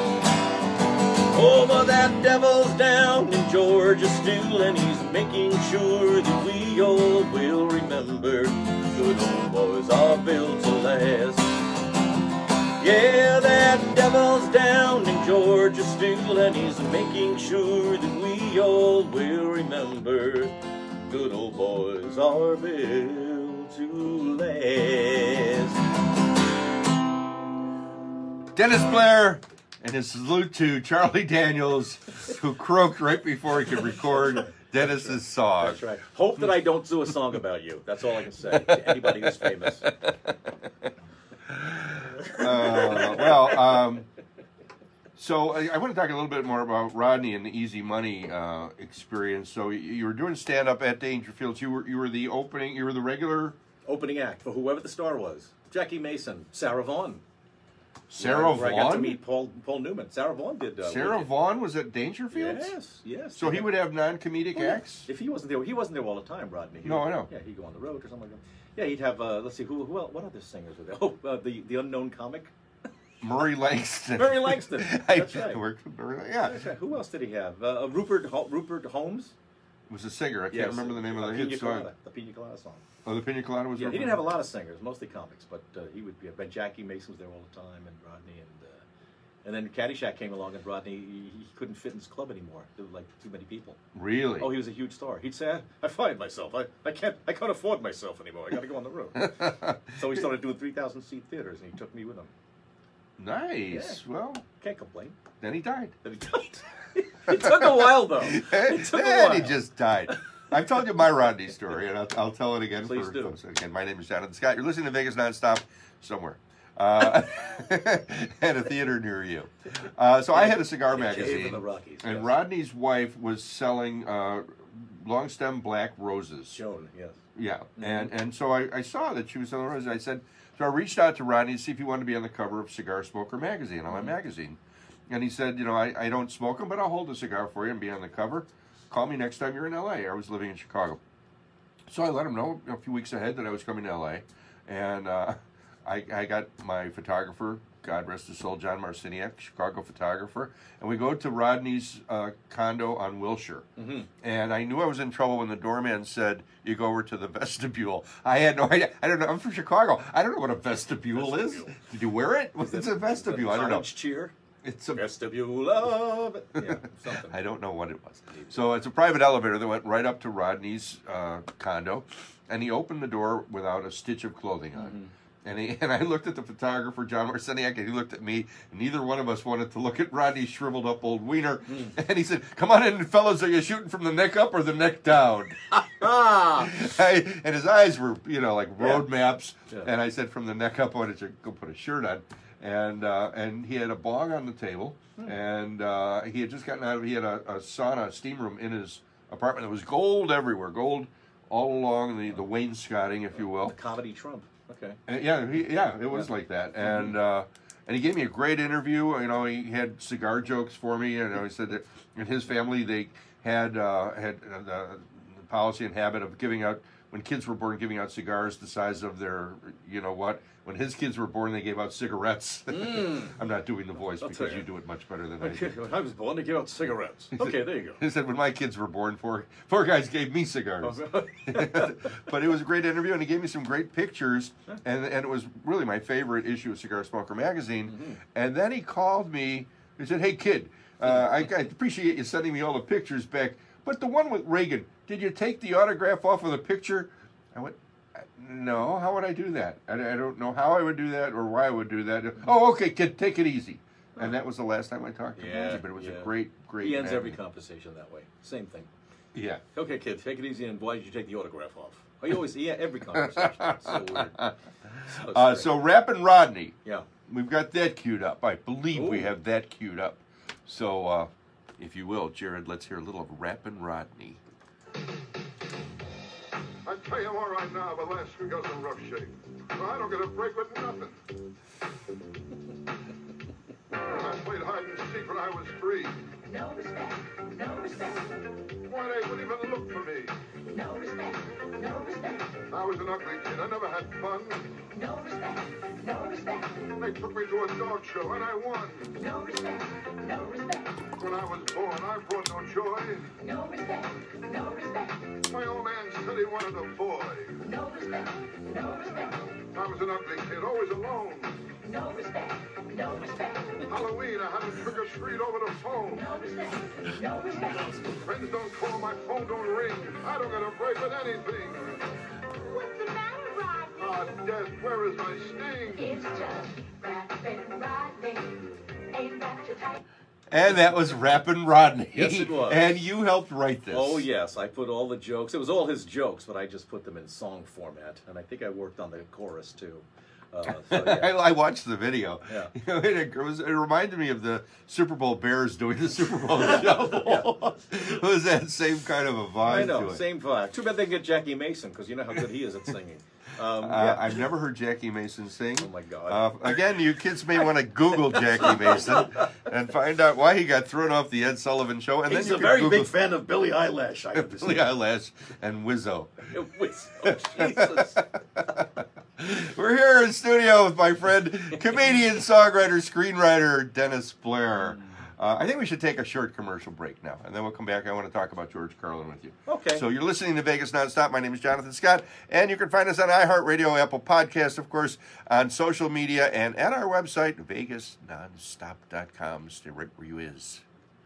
Oh, but that devil's down in Georgia still, and he's making sure that we all will remember good old boys are built to last. Yeah, that devil's down in Georgia still, and he's making sure that we all will remember good old boys are built to last. Dennis Blair and his salute to Charlie Daniels, who croaked right before he could record Dennis's song. That's right. Hope that I don't do a song about you. That's all I can say to anybody who's famous. So I want to talk a little bit more about Rodney and the Easy Money experience. So you were doing stand-up at Dangerfields. You were the opening. You were the regular Opening act for whoever the star was. Jackie Mason, Sarah Vaughan. Sarah Where I got to Vaughan. meet Paul Newman. Sarah Vaughan did. Sarah Vaughan was at Dangerfields. Yes. So he would have non-comedic acts. If he wasn't there all the time, Rodney. No, I know. Yeah, he'd go on the road or something like that. Yeah, he'd have. Let's see, what other singers were there? Oh, the unknown comic. Murray Langston. Murray Langston. That's right. I worked with Murray. Yeah. That's right. Who else did he have? Rupert Holmes. Was a singer. I can't Yes. remember the name of the hit Pina song. Colada, the Pina Colada song. Oh, the Pina Colada was. Yeah, he Rupert? didn't have a lot of singers, mostly comics, but he would be. But Jackie Mason was there all the time, and Rodney, and then Caddyshack came along, and Rodney he couldn't fit in his club anymore. There were like too many people. Really? Oh, he was a huge star. He'd say, "I fired myself. I can't afford myself anymore. I got to go on the road." So he started doing 3,000-seat theaters, and he took me with him. Nice. Yeah. Well, Can't complain. then he died. Then he died. It took a while, though. It took a while. And he just died. I've told you my Rodney story, and I'll tell it again. Please for do. folks. Again, my name is Jonathan Scott. You're listening to Vegas Nonstop somewhere. At a theater near you. So I had a cigar Cave in magazine, the Rockies, and yes. Rodney's wife was selling long stem black roses. Joan, yes. Yeah, and so I saw that she was selling roses. I said, so I reached out to Rodney to see if he wanted to be on the cover of Cigar Smoker magazine, on my magazine. And he said, you know, I don't smoke them, but I'll hold a cigar for you and be on the cover. Call me next time you're in L.A. I was living in Chicago. So I let him know a few weeks ahead that I was coming to L.A. And I got my photographer, God rest his soul, John Marciniak, Chicago photographer, and we go to Rodney's condo on Wilshire. And I knew I was in trouble when the doorman said, you go over to the vestibule. I had no idea. I don't know. I'm from Chicago. I don't know what a vestibule is. Did you wear it? What's a vestibule? I don't know. Cottage cheer. It's a Vestibule of it. Yeah, something. I don't know what it was. So it's a private elevator that went right up to Rodney's condo, and he opened the door without a stitch of clothing on. And I looked at the photographer, John Marciniak, and he looked at me, and neither one of us wanted to look at Rodney's shriveled up old wiener. And he said, "Come on in, fellas, are you shooting from the neck up or the neck down?" And his eyes were, like road maps. Yeah. And I said, "From the neck up, why don't you go put a shirt on?" And he had a bong on the table, and he had just gotten out of, he had a sauna, steam room in his apartment. There was gold everywhere, gold all along the wainscoting, if you will. The comedy Trump. Okay. And it was like that. And he gave me a great interview. He had cigar jokes for me. He said that in his family they had the policy and habit of giving out, when kids were born, giving out cigars the size of their, When his kids were born, they gave out cigarettes. I'm not doing the voice because you do it much better than I do. When I was born, they gave out cigarettes. Okay, there you go. He said, when my kids were born, four guys gave me cigars. But it was a great interview, and he gave me some great pictures, and it was really my favorite issue of Cigar Smoker magazine. And then he called me. He said, "Hey, kid, I appreciate you sending me all the pictures back, but the one with Reagan, did you take the autograph off of the picture?" I went, "No, how would I do that? I don't know how I would do that or why I would do that." "Oh, okay, kid, take it easy." And that was the last time I talked to him, but it was a great He ends man. every conversation that way. Same thing. Yeah. "Okay, kid, take it easy, and why did you take the autograph off?" Oh, you always, every conversation. It's so weird. So Rappin' Rodney. Yeah. We've got that queued up. I believe we Ooh. have that queued up. So, if you will, Jared, let's hear a little of Rappin' Rodney. I tell you what right now, but last week I was in rough shape. So I don't get a break with nothing. I played hide and seek when I was 3. No respect, no respect, Why, they wouldn't even look for me. no respect, no respect, I was an ugly kid. I never had fun. no respect, no respect, They took me to a dog show and I won. no respect, no respect, When I was born, I brought no joy. no respect, no respect, My old man said he wanted a boy. no respect, no respect, I was an ugly kid, always alone. no respect, no respect, Halloween, I had to trick or treat over the phone. no respect, no respect. Friends don't call, my phone don't ring. I don't get a break with anything. What's the matter, Rodney? Ah, death, where is my sting? It's just Rappin' Rodney. Ain't that your type? And that was Rappin' Rodney. Yes, it was. And you helped write this. Oh, yes. I put all the jokes. It was all his jokes, but I just put them in song format. And I think I worked on the chorus, too. So, yeah. I watched the video. Yeah. It reminded me of the Super Bowl Bears doing the Super Bowl show. It was that same kind of a vibe I to know, it. same vibe. Too bad they get Jackie Mason, because you know how good he is at singing. Yeah. I've never heard Jackie Mason sing. Oh, my God. Again, you kids may want to Google Jackie Mason and find out why he got thrown off the Ed Sullivan Show. And He's then you a can very Google big fan of Billie Eilish, I Billie understand. Eilish and Wizzo. Jesus. We're here in studio with my friend, comedian, songwriter, screenwriter, Dennis Blair. I think we should take a short commercial break now, and then we'll come back. I want to talk about George Carlin with you. Okay. So you're listening to Vegas Nonstop. My name is Jonathan Scott, and you can find us on iHeartRadio, Apple Podcast, of course, on social media, and at our website, vegasnonstop.com. Stay right where you is.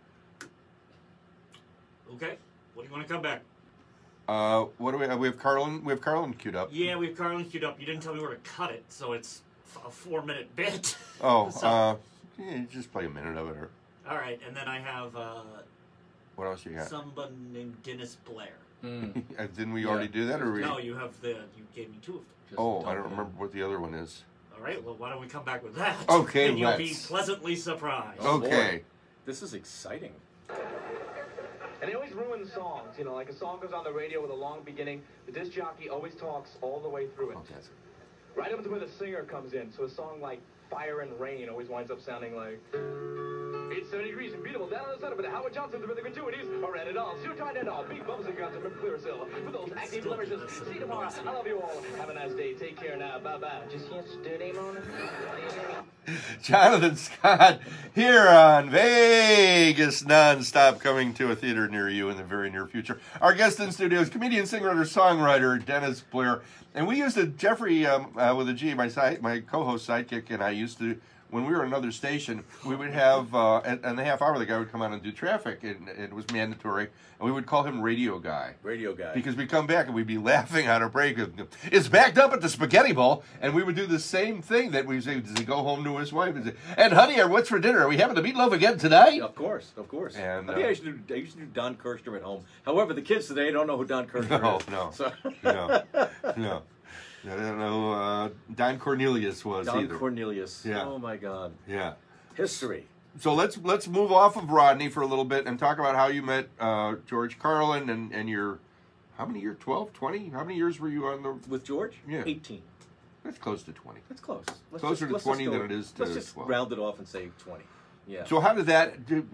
Okay. What do you want to come back? What do we have? We have Carlin. We have Carlin queued up. Yeah, we have Carlin queued up. You didn't tell me where to cut it, so it's a 4-minute bit. Oh, So- yeah, just play a minute of it. Or All right, and then I have what else you got? someone named Dennis Blair. Didn't we already do that, or we? No, you gave me 2 of them. Oh, I don't remember what the other one is. All right, well, why don't we come back with that? Okay, and you'll be let's. pleasantly surprised. Okay. This is exciting. And they always ruin songs. You know, like a song goes on the radio with a long beginning. The disc jockey always talks all the way through it. Okay. Right up to where the singer comes in. So a song like Fire and Rain always winds up sounding like... It's 70 degrees and beautiful down on the center, but Howard Johnson's with the gratuities are at it all. Sue tried it all. Big bumps and guns and Clearasil. For those active blemishes, see you tomorrow. I love you all. Have a nice day. Take care now. Bye-bye. Just yesterday morning. Jonathan Scott here on Vegas Nonstop, coming to a theater near you in the very near future. Our guest in studio is comedian, singer, songwriter Dennis Blair, and we used to Jeffrey with a G, my co-host sidekick, and I used to when we were at another station, we would have, in the half hour, the guy would come out and do traffic, and it was mandatory, and we would call him Radio Guy. Radio Guy. Because we'd come back and we'd be laughing on a break. It's backed up at the spaghetti bowl, and we would do the same thing that we say, does he go home to his wife and say, and honey, what's for dinner? Are we having the meatloaf again tonight? Of course, of course. And, I think I used to do Don Kirshner at home. However, the kids today don't know who Don Kirshner is. No, So. no. I don't know Don Cornelius was Don either. Cornelius. Yeah. Oh my God. Yeah. History. So let's move off of Rodney for a little bit and talk about how you met George Carlin and your, how many years, 12, 20? How many years were you on the... With George? Yeah. 18. That's close to 20. That's close. Closer to 20 than it is to Let's just 12. round it off and say 20. Yeah. So how did that...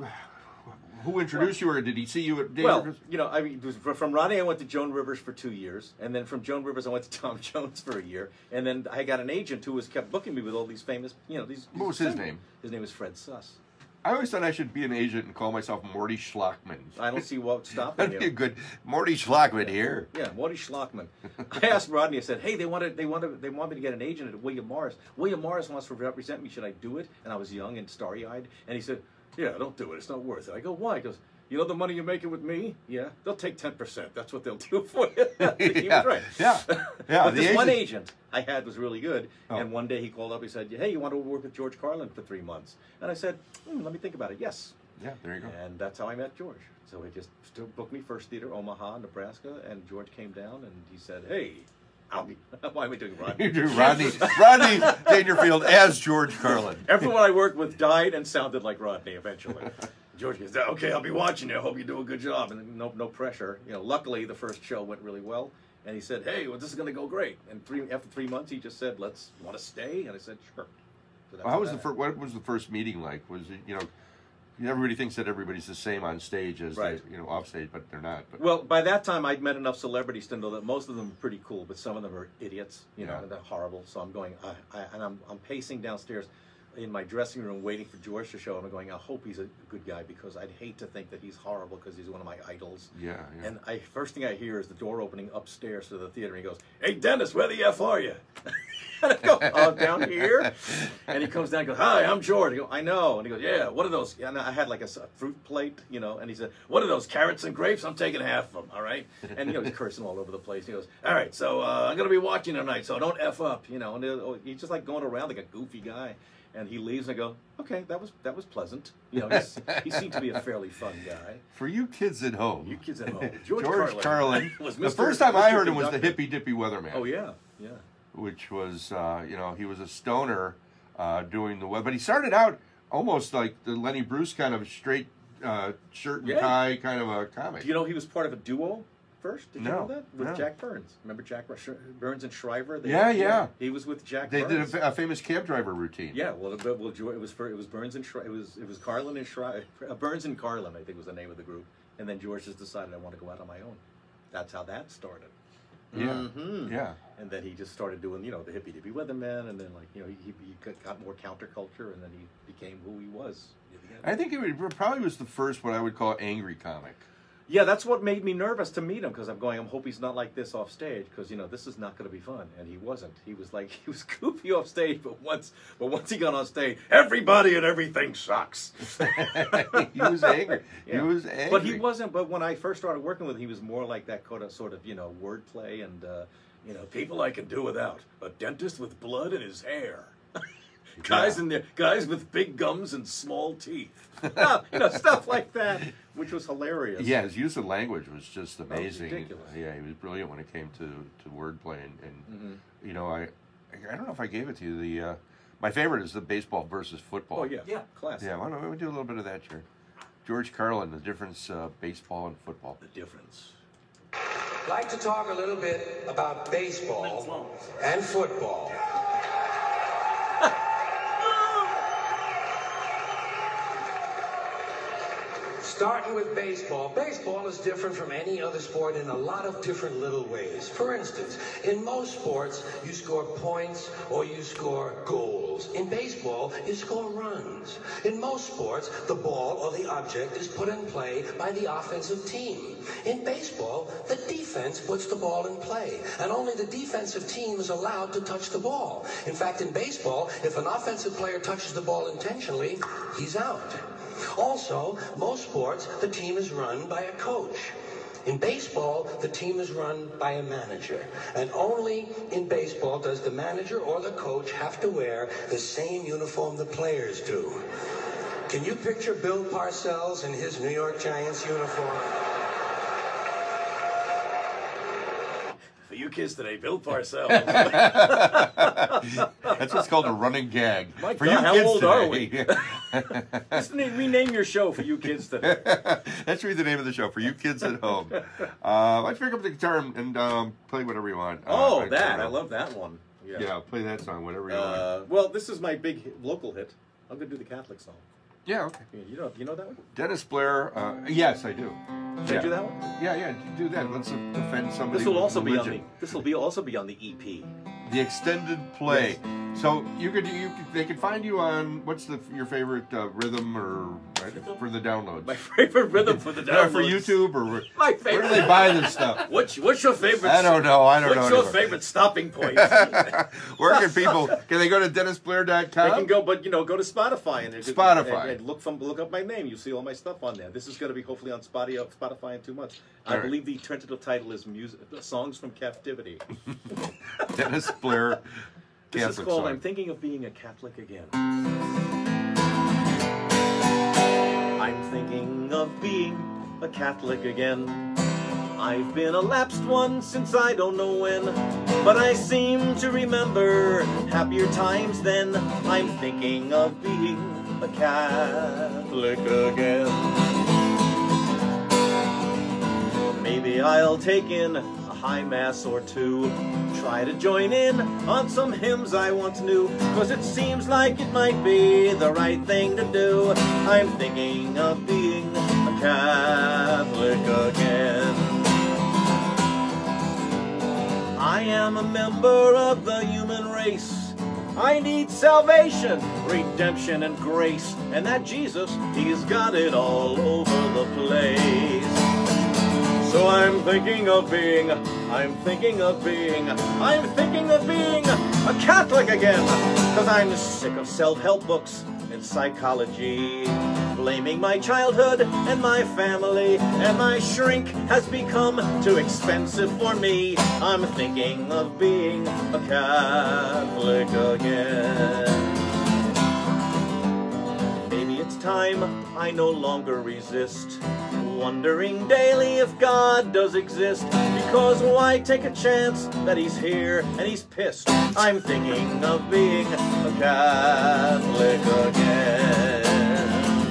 Who introduced you, or did he see you at Dave Well, Rivers? you know, I mean, from Rodney, I went to Joan Rivers for 2 years, and then from Joan Rivers, I went to Tom Jones for a year, and then I got an agent who kept booking me with all these famous, you know, these. What was his name? His name is Fred Suss. I always thought I should be an agent and call myself Morty Schlockman. I don't see what's stopping That'd be a you. good Morty Schlockman here. Yeah, Morty Schlockman. I asked Rodney. I said, "Hey, they want me to get an agent at William Morris. William Morris wants to represent me. Should I do it?" And I was young and starry-eyed, and he said, "Yeah, don't do it. It's not worth it." I go, "Why?" He goes, "You know the money you're making with me? Yeah, they'll take 10%. That's what they'll do for you." He was right. Yeah. But the this one agent- agent I had was really good, Oh. and one day he called up. He said, "Hey, you want to work with George Carlin for 3 months?" And I said, "Let me think about it." Yes. Yeah, there you go. And that's how I met George. So he just booked me First Theater, Omaha, Nebraska, and George came down and he said, "Hey, I'll be." Why am I doing Rodney? You do Rodney Dangerfield as George Carlin. Everyone I worked with died and sounded like Rodney eventually. George goes, "Okay, I'll be watching you. I hope you do a good job." And no pressure. You know, luckily the first show went really well. And he said, "Hey, well, this is going to go great." And after 3 months, he just said, "Want to stay?" And I said, "Sure." So that's How was that. what was the first meeting like? Was it, you know, everybody thinks that everybody's the same on stage as Right. they, off stage, but they're not. But Well, by that time, I'd met enough celebrities to know that most of them are pretty cool, but some of them are idiots, you know, Yeah. and they're horrible. So I'm going, I'm pacing downstairs in my dressing room waiting for George to show, and I'm going, I hope he's a good guy, because I'd hate to think that he's horrible because he's one of my idols. yeah. And first thing I hear is the door opening upstairs to the theater, and he goes, "Hey, Dennis, where the F are you?" And I go, "Oh, down here." And he comes down and goes, "Hi, I'm George." I go, "I know." And he goes, "Yeah, what are those?" And I had like a fruit plate, you know, and he said, "What are those, carrots and grapes? I'm taking half of them, all right?" And, you know, he's cursing all over the place. He goes, "All right, so I'm going to be watching tonight, so don't F up," you know. And he's just like going around like a goofy guy. And he leaves, and I go, "Okay, that was pleasant." You know, he seemed to be a fairly fun guy. For you kids at home, You kids at home. George Carlin. was The Mr. first time I Mr. heard him was the Conductor. Hippy Dippy Weatherman. Oh yeah, yeah. Which was, he was a stoner doing the web. But he started out almost like the Lenny Bruce kind of straight shirt and Yeah. tie kind of a comic. Do you know he was part of a duo first? Did you No, know that? With no. Jack Burns. Remember Jack Burns and Shriver? Yeah. He was with Jack They Burns. did a famous cab driver routine. Yeah, well, it was Burns and Shriver. It was Carlin and Shriver. Burns and Carlin, I think, was the name of the group. And then George just decided, I want to go out on my own. That's how that started. Yeah. Mhm. Yeah. And then he just started doing, you know, the Hippy Dippy Weatherman, and then, like, you know, he got more counterculture, and then he became who he was. I think he probably was the first what I would call angry comic. Yeah, that's what made me nervous to meet him, because I'm going, I hope he's not like this off stage, because, you know, this is not going to be fun. And he wasn't. He was like, he was goofy off stage, but once he got on stage, everybody and everything sucks. He was angry. Yeah. He was angry. But he wasn't. But when I first started working with him, he was more like that sort of, you know, wordplay and, you know, people I can do without. A dentist with blood in his hair. Guys with big gums and small teeth. You know, stuff like that, which was hilarious. Yeah, his use of language was just amazing. ridiculous. Yeah, he was brilliant when it came to wordplay, and Mm-hmm. you know, I don't know if I gave it to you. The my favorite is the baseball versus football. Oh yeah, classic. Yeah, why don't we do a little bit of that here? George Carlin, the difference baseball and football. The difference. I'd like to talk a little bit about baseball and football. Starting with baseball. Baseball is different from any other sport in a lot of different little ways. For instance, in most sports, you score points or you score goals. In baseball, you score runs. In most sports, the ball or the object is put in play by the offensive team. In baseball, the defense puts the ball in play, and only the defensive team is allowed to touch the ball. In fact, in baseball, if an offensive player touches the ball intentionally, he's out. Also, most sports, the team is run by a coach. In baseball, the team is run by a manager. And only in baseball does the manager or the coach have to wear the same uniform the players do. Can you picture Bill Parcells in his New York Giants uniform? For you kids today, Bill Parcells. That's what's called a running gag. My For God, you how kids old today. are we? Let's rename your show For You Kids Today. That's really the name of the show. For you kids at home. Let's pick up the guitar and play whatever you want. I love that one. Yeah, play that song, whatever you want. Well, this is my big local hit. I'm going to do the Catholic song. Yeah, okay. You know that one? Dennis Blair. Yes, I do. Should I do that one? Yeah, do that. Let's offend somebody. This will with also religion. be on the. This will also be on the EP. The extended play. Yes. So they could find you on what's your favorite rhythm or for the downloads? My favorite rhythm for the downloads. For YouTube or my where favorite. do they buy this stuff? What's your favorite? I don't know. What's your favorite stopping point? Where can people? Can they go to DennisBlair.com? They can go, but go to Spotify and look up my name. You see all my stuff on there. This is going to be hopefully on Spotify in 2 months. I believe the tentative title is Songs from Captivity. Dennis Blair. This Catholic is called song. I'm Thinking of Being a Catholic Again. I'm thinking of being a Catholic again. I've been a lapsed one since I don't know when, but I seem to remember happier times then. I'm thinking of being a Catholic again. Maybe I'll take in a high mass or two, try to join in on some hymns I once knew, 'cause it seems like it might be the right thing to do. I'm thinking of being a Catholic again. I am a member of the human race. I need salvation, redemption, and grace, and that Jesus, he's got it all over the place. So I'm thinking of being a Catholic again, 'cause I'm sick of self-help books and psychology, blaming my childhood and my family, and my shrink has become too expensive for me. I'm thinking of being a Catholic again. Maybe it's time I no longer resist, wondering daily if God does exist, because why take a chance that he's here and he's pissed? I'm thinking of being a Catholic again.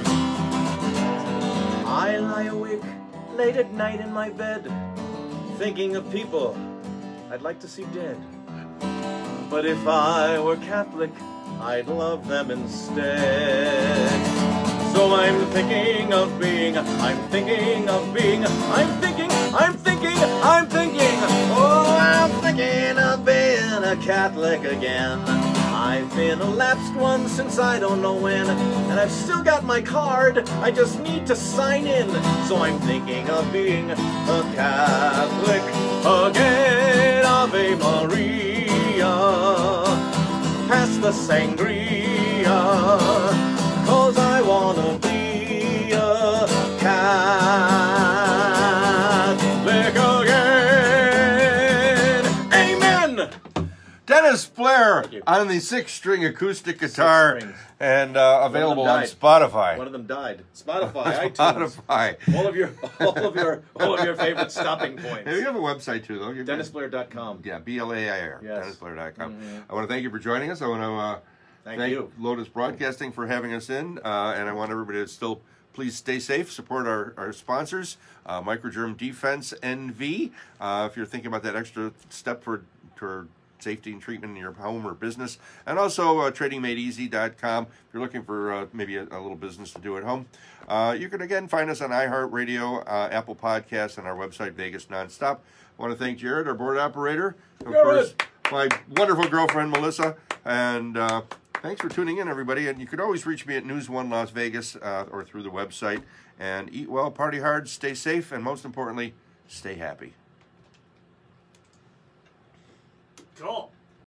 I lie awake late at night in my bed, thinking of people I'd like to see dead. But if I were Catholic, I'd love them instead. So I'm thinking of being a Catholic again. I've been a lapsed one since I don't know when, and I've still got my card, I just need to sign in. So I'm thinking of being a Catholic again. Ave Maria, pass the sangria, 'cause I wanna be a Catholic again. Amen! Dennis Blair on the 6-string acoustic guitar, and available on Spotify. One of them died. Spotify, iTunes. Spotify. All of your favorite stopping points. Hey, you have a website too, though. DennisBlair.com. Yeah, BLAIR. Yes. DennisBlair.com. I want to thank you for joining us. I want to thank you, Lotus Broadcasting, for having us in, and I want everybody to still please stay safe. Support our sponsors, Microgerm Defense NV. If you're thinking about that extra step for safety and treatment in your home or business. And also tradingmadeeasy.com if you're looking for maybe a little business to do at home. You can, again, find us on iHeartRadio, Apple Podcasts, and our website, Vegas Nonstop. I want to thank Jared, our board operator. Of course, my wonderful girlfriend, Melissa. And thanks for tuning in, everybody. And you can always reach me at News One Las Vegas or through the website. And eat well, party hard, stay safe, and most importantly, stay happy. Cool.